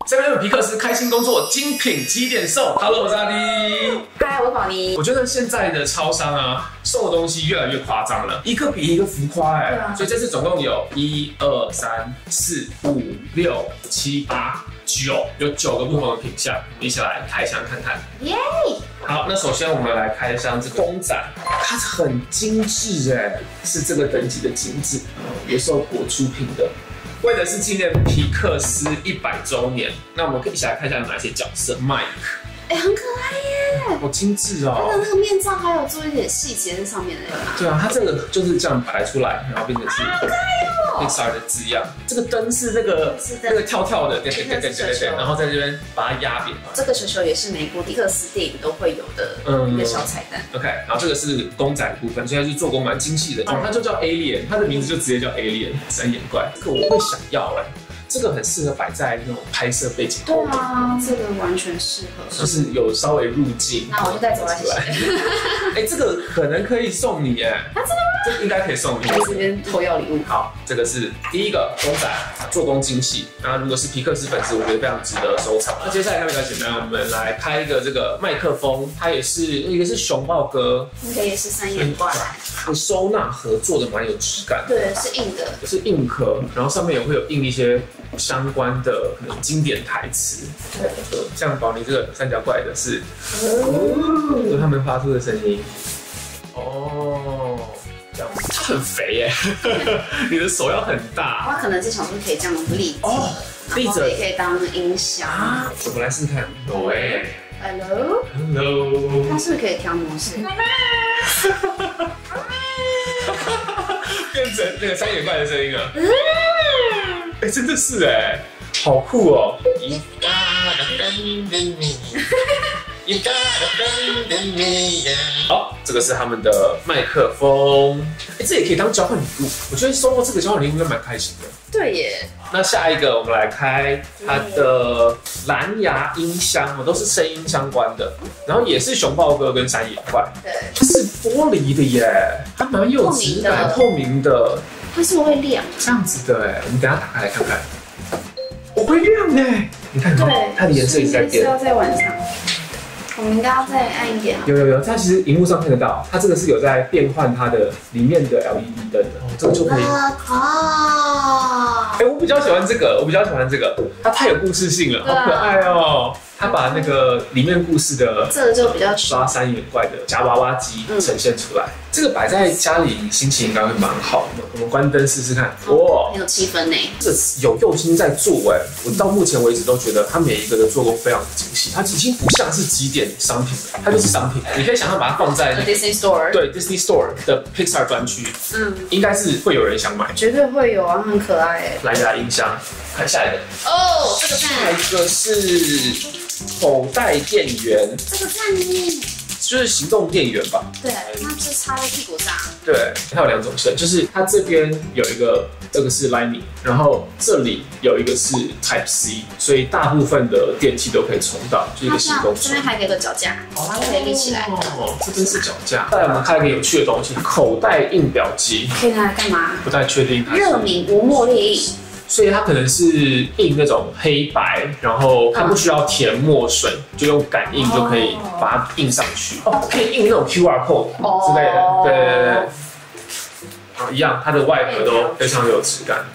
7-Eleven 皮克斯开心工作，精品几点送 ？Hello， 我是阿迪。 嗨，我是宝妮。 我觉得现在的超商啊，送的东西越来越夸张了，一个比一个浮夸哎。所以这次总共有1、2、3、4、5、6、7、8、9，有9个不同的品项，一起来开箱看看。 耶！ 好，那首先我们来开箱这个公仔，它很精致哎，是这个等级的精致，也是由果出品的。为的是纪念皮克斯100周年，那我们可以一起来看一下有哪些角色。Mike， 哎，很可爱耶， 好精致哦！ 它的那个面罩还有做一点细节在上面的。 对啊，它这个就是这样摆出来，然后变成是 Pixar 的字样。这个灯是那个跳跳的，对，然后在这边把它压扁。 这个球球也是美国皮克斯电影都会有的一个小彩蛋。 OK， 然后这个是公仔的部分，所以它是做工蛮精细的。它就叫 Alien， 它的名字就直接叫 Alien， 三眼怪。这个我会想要哎。这个很适合摆在那种拍摄背景。 对啊，这个完全适合。 就是有稍微入镜。 那我就带走了，谢谢。 哎，这个可能可以送你哎。啊，真的吗？这应该可以送你。 在这边偷要礼物。 好，这个是第一个公仔，做工精细。那如果是皮克斯粉丝，我觉得非常值得收藏。那接下来看比较简单，我们来开一个这个麦克风，它也是一个是熊抱哥， 那个也是三眼怪。 收纳盒做的蛮有质感。 对，是硬的。 是硬壳，然后上面也会有印一些相关的可能经典台词。对，像宝妮这个三角怪的是，有他们发出的声音。哦，这样它很肥耶，你的手要很大。 它可能是想说可以这样立哦，立着也可以当音响。 我们来试试看。喂 ，Hello， 它是不是可以调模式？ 变成那个三眼怪的声音了。哎，真的是哎，好酷哦！好，这个是他们的麦克风。哎，这也可以当交换礼物。我觉得收到这个交换礼物应该蛮开心的。 对耶。 那下一个我们来开它的蓝牙音箱，都是声音相关的，然后也是熊抱哥跟三眼怪。对，它是玻璃的耶，它蛮有质感，透明的。 它是不是会亮？ 这样子的哎，我们等一下打开来看看。我会亮哎，你看它的颜色一直在变。 是要在晚上。我们应该要再暗一点。 有，它其实荧幕上看得到，它这个是有在变换它的里面的 LED 灯的，这个就可以。哎，我比较喜欢这个，它太有故事性了，好可爱哦。它把那个里面故事的这个就比较刷三眼怪的夹娃娃机呈现出来，这个摆在家里心情应该会蛮好的。我们关灯试试看， 哇，很有气氛呢。 这有用心在做哎，我到目前为止都觉得它每一个的做工非常的精细，它已经不像是几点商品了，它就是商品。你可以想象把它放在 Disney Store， 对 Disney Store 的 Pixar 专区，应该是会有人想买， 绝对会有啊，很可爱哎。 蓝牙音箱，看下一个哦，这个赞， 下一个是口袋电源， 这个赞呢， 就是行动电源吧？ 对，它是插在屁股上。 对，它有2种线，就是它这边有一个，这个是 Lightning， 然后这里有一个是 Type C， 所以大部分的电器都可以充到，就是一个行动这边还有一个脚架，它可以立起来。 哦，这边是脚架。再来我们看一个有趣的东西，口袋印表机， 可以拿来干嘛？ 不太确定。 热敏无墨列印。 所以它可能是印那种黑白，然后它不需要填墨水，就用感应就可以把它印上去。哦，可以印那种 QR code 之类的。对。啊，一样，它的外壳都非常有质感。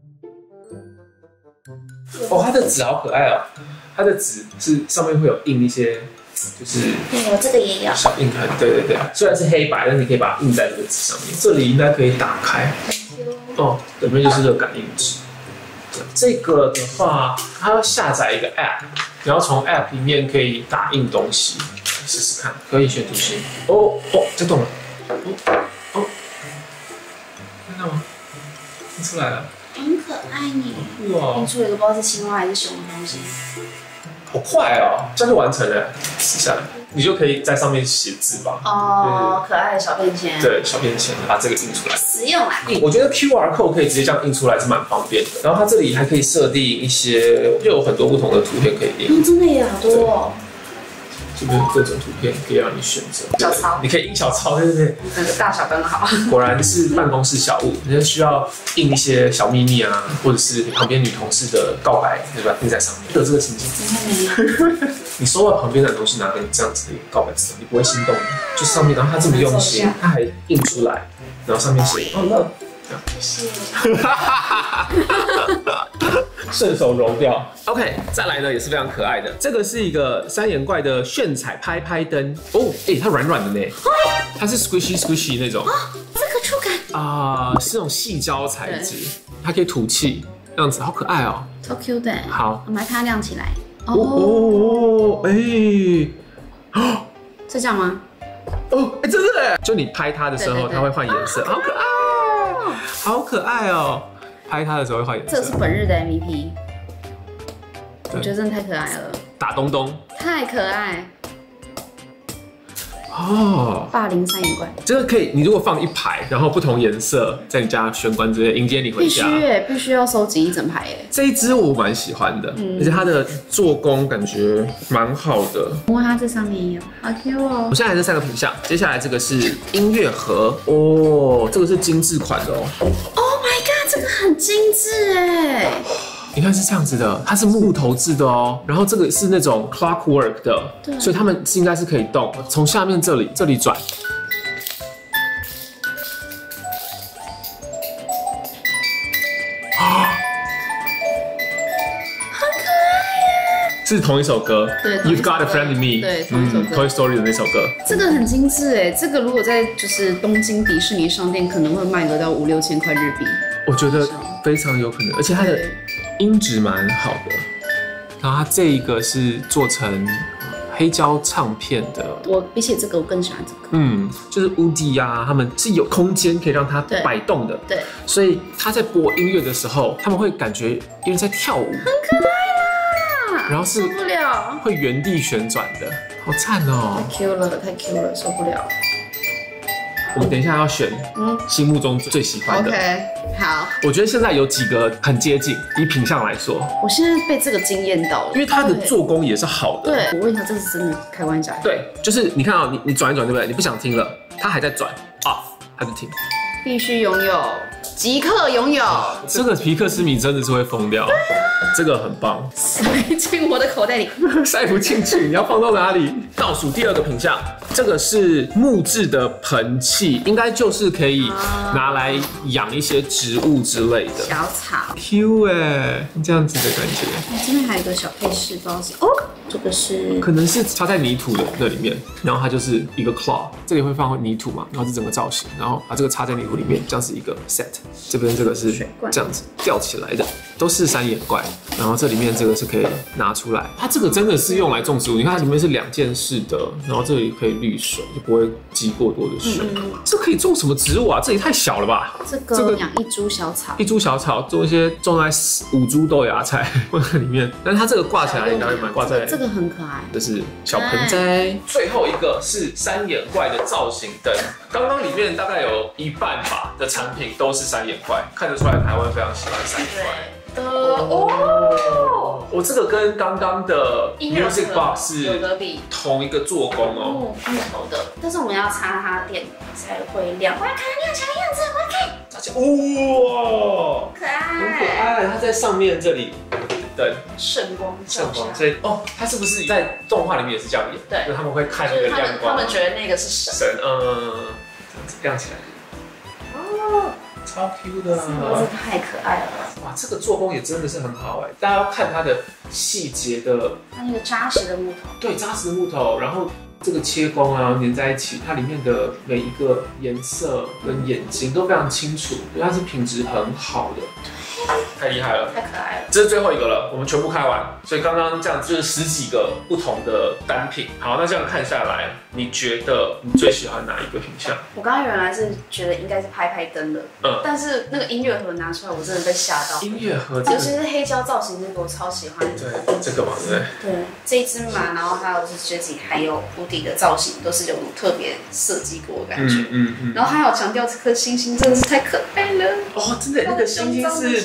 哦，它的纸好可爱哦，它的纸是上面会有印一些，就是我这个也有小印痕。对，虽然是黑白，但你可以把它印在这个纸上面。这里应该可以打开。哦，里面就是这个感应纸。这个的话，它要下载一个 App， 然后从 App 里面可以打印东西，试试看，可以选图形。哦，在动了。哦，看到吗？印出来了。 很可爱你。 哇！ 印出了一个不知道是青蛙还是熊的东西。 好快哦，这样就完成了。撕下来，你就可以在上面写字吧。 哦，可爱的小便签。 对，小便签，把这个印出来。 实用啦。 我觉得 QR code 可以直接这样印出来是蛮方便的。然后它这里还可以设定一些，就有很多不同的图片可以印。 真的也好多哦。 这边各种图片可以让你选择。 小抄， 你可以印小抄，对不对？ 那个大小刚好。 果然是办公室小物，你需要印一些小秘密啊，或者是旁边女同事的告白，对吧？印在上面，有这个情境。你收到旁边的人都是拿给你这样子的告白纸，你不会心动的。就上面，然后他这么用心，他还印出来，然后上面写哦 love。 谢谢。 顺手揉掉。OK， 再来呢也是非常可爱的，这个是一个三眼怪的炫彩拍拍灯哦，它软软的呢，它是 squishy 那种。 这个触感啊，是那种细胶材质，它可以吐气，这样子好可爱哦， 超 Q 的。 好， 我们来看它亮起来。是这样吗？ 真的，就你拍它的时候，它会换颜色，好可爱，好可爱哦。拍它的时候会换颜色。 这个是本日的 MVP， 我觉得真的太可爱了。 打东东， 太可爱。 哦， 霸凌三眼怪， 这个可以，你如果放一排，然后不同颜色，在你家玄关之类迎接你回家， 必须要收集一整排耶。 这一支我蛮喜欢的，而且它的做工感觉蛮好的。 哇，它这上面也有，好 Q 哦。 我现在还是3个品项，接下来这个是音乐盒哦，这个是精致款的哦。 Oh my god， 这个很精致哎。 你看是这样子的，它是木头制的哦，然后这个是那种 clockwork 的，所以它们应该是可以动，从下面这里转， 很可爱耶， 是同一首歌， 对 ，You've Got a Friend in Me， 对，同一首歌， Toy Story 的那首歌， 这个很精致哎，这个如果在就是东京迪士尼商店，可能会卖得到5、6千块日币， 我觉得非常有可能，而且它的音质蛮好的，然后它这一个是做成黑胶唱片的， 我比起这个我更喜欢这个， 就是Woody啊，他们是有空间可以让它摆动的， 对， 所以他在播音乐的时候，他们会感觉有点在跳舞，很可爱啦， 然后是受不了， 会原地旋转的，好赞哦， 太 Q 了，太 Q 了，受不了。 我们等一下要选心目中最喜欢的。 OK， 好。 我觉得现在有几个很接近，以品相来说。 我现在被这个惊艳到了， 因为它的做工也是好的。 对，我问一下，这是真的开关夹？ 对，就是你看啊，你转一转，对不对？你不想听了，它还在转 ，off， 它就停。 必须拥有，即刻拥有。 这个皮克斯迷真的是会疯掉。这个很棒， 塞进我的口袋里， 塞不进去，你要放到哪里？倒数第2个品项，这个是木质的盆器，应该就是可以拿来养一些植物之类的。 小草 ，Q 哎，这样子的感觉。 这边还有一个小配饰，不知道是这个是可能是插在泥土的那里面，然后它就是一个 claw， 这里会放泥土嘛，然后是整个造型，然后把这个插在泥土里面，这样是一个 set。这边这个是这样子吊起来的，都是三眼怪。然后这里面这个是可以拿出来，它这个真的是用来种植物。你看它里面是2件式的，然后这里可以滤水，就不会积过多的水。这可以种什么植物啊？这也太小了吧！ 这个养一株小草， 一株小草种一些种在5株豆芽菜放在里面，但是它这个挂起来应该会蛮挂在。 这个很可爱， 这是小盆栽。最后一个是三眼怪的造型灯，刚刚里面大概有一半吧的产品都是三眼怪，看得出来台湾非常喜欢三眼怪。我这个跟刚刚的 Music Box 是同一个做工哦， 木头的，但是我们要插它电才会亮。我要看它亮起来的样子，我要看。 哇， 可爱， 很可爱。它在上面这里灯， 圣光， 所以它是不是在动画里面也是这样演？ 对， 就他们会看那个亮光， 他们觉得那个是神， 亮起来。超 Q 的， 这个太可爱了！ 哇，这个做工也真的是很好哎，大家要看它的细节的， 它那个扎实的木头， 对，扎实的木头，然后这个切工啊粘在一起，它里面的每一个颜色跟眼睛都非常清楚，它是品质很好的。太厉害了， 太可爱了！ 这是最后一个了，我们全部开完，所以刚刚这样就是10几个不同的单品。好，那这样看下来，你觉得你最喜欢哪一个品项？ 我刚刚原来是觉得应该是拍拍灯的，但是那个音乐盒拿出来，我真的被吓到。 音乐盒， 尤其是黑胶造型那个，我超喜欢。 对，这个嘛，对不对？ 对，这一只马，然后还有是雪景，还有屋顶的造型，都是有特别设计过的感觉。然后还有强调这颗星星真的是太可爱了。 哦，真的，那个星星是不同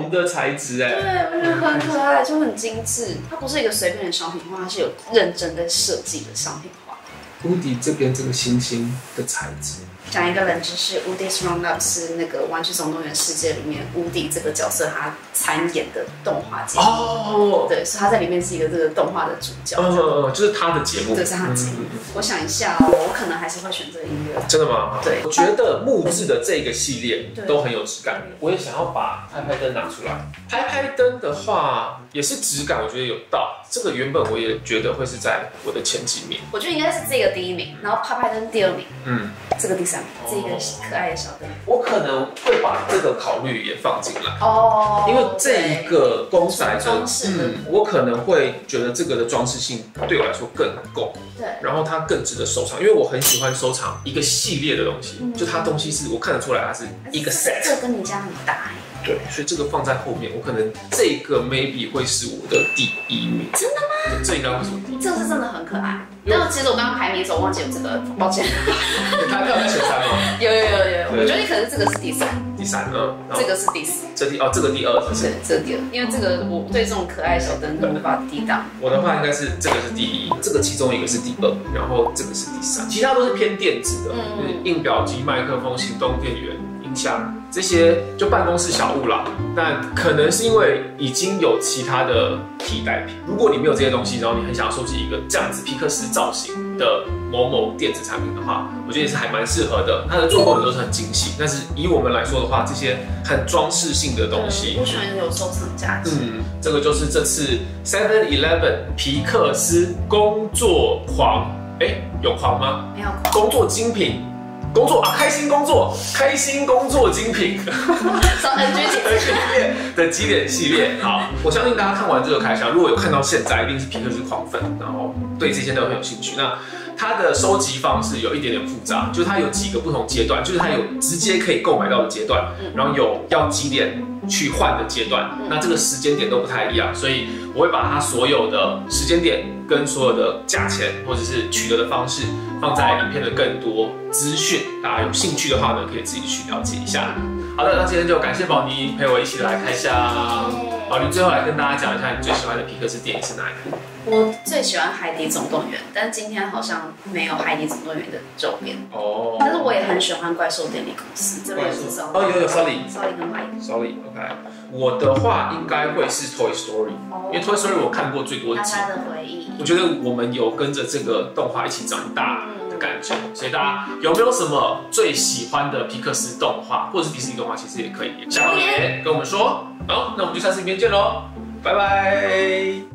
红的材质哎， 对，我觉得很可爱，就很精致。它不是一个随便的商品画，它是有认真在设计的商品画。 乌迪这边这个星星的材质。 讲一个冷知识 ，Woody's Roundup 是那个《玩具总动员》世界里面乌迪这个角色他参演的动画节目。 哦， 对，所以他在里面是一个这个动画的主角。 就是他的节目。 对，是他的节目。我想一下哦，我可能还是会选这个音乐。 真的吗？ 对， 我觉得木质的这个系列都很有质感。我也想要把拍拍灯拿出来。拍拍灯的话也是质感，我觉得有到。这个原本我也觉得会是在我的前几名。 我觉得应该是这个第1名，然后拍拍灯第2名，这个第3名，这个可爱的小灯。 我可能会把这个考虑也放进来哦， 因为这一个公仔装饰的， 我可能会觉得这个的装饰性对我来说更够， 对， 然后它更值得收藏，因为我很喜欢收藏一个系列的东西，就它东西是我看得出来它是一个 set， 这跟你家很搭哎。 对，所以这个放在后面，我可能这个 maybe 会是我的第1名。 真的吗？ 这应该会是我第1名。 这个是真的很可爱。但其实我刚刚排名的时候忘记有这个，抱歉。 他有在前3吗？ 有，我觉得你可能这个是第3。 第3， 这个是第4。 这个第2， 是这第2，因为这个我对这种可爱小灯无法抵挡。 我的话应该是这个是第1，这个其中一个是第2，然后这个是第3，其他都是偏电子的，就是印表机、麦克风、行动电源、音箱这些就办公室小物啦。但可能是因为已经有其他的替代品，如果你没有这些东西，然后你很想要收集一个这样子皮克斯造型的某某电子产品的话，我觉得也是还蛮适合的。它的做工也都是很精细，但是以我们来说的话，这些很装饰性的东西， 我喜欢有收藏价值。 这个就是这次 7-Eleven 皮克斯工作狂，有狂吗？ 没有狂。 工作精品。工作开心工作，开心工作精品，的基点系列。好，我相信大家看完这个开箱，如果有看到现在，一定是皮克斯狂粉，然后对这些都很有兴趣。那它的收集方式有一点点复杂，就是它有几个不同阶段，就是它有直接可以购买到的阶段，然后有要几点去换的阶段，那这个时间点都不太一样，所以我会把它所有的时间点跟所有的价钱或者是取得的方式放在影片的更多资讯，大家有兴趣的话呢，可以自己去了解一下。好的，那今天就感谢宝妮陪我一起来开箱。宝妮最后来跟大家讲一下你最喜欢的皮克斯电影是哪一部？ 我最喜欢《海底总动员》，但今天好像没有《海底总动员》的周边。 哦。 但是我也很喜欢怪兽电力公司，这边有介绍。 有 Sully 跟 Mike。 OK。我的话应该会是 Toy Story，因为 Toy Story 我看过最多集。 他的回忆。 我觉得我们有跟着这个动画一起长大的感觉，所以大家有没有什么最喜欢的皮克斯动画，或者是迪士尼动画，其实也可以下方留言跟我们说。好，那我们就下次影片见喽，拜拜。